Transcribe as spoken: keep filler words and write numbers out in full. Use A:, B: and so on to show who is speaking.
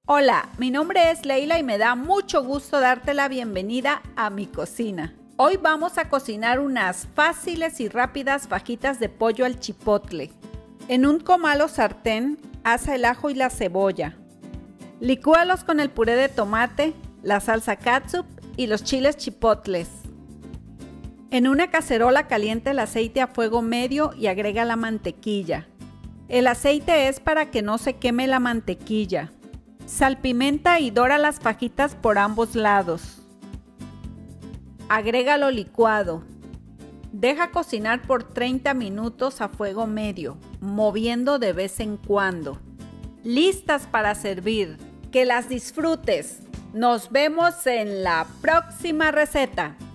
A: Hola, mi nombre es Leila y me da mucho gusto darte la bienvenida a mi cocina. Hoy vamos a cocinar unas fáciles y rápidas fajitas de pollo al chipotle. En un comal o sartén, asa el ajo y la cebolla. Licúalos con el puré de tomate, la salsa catsup y los chiles chipotles. En una cacerola calienta el aceite a fuego medio y agrega la mantequilla. El aceite es para que no se queme la mantequilla. Salpimenta y dora las fajitas por ambos lados. Agrega lo licuado. Deja cocinar por treinta minutos a fuego medio, moviendo de vez en cuando. Listas para servir. ¡Que las disfrutes! Nos vemos en la próxima receta.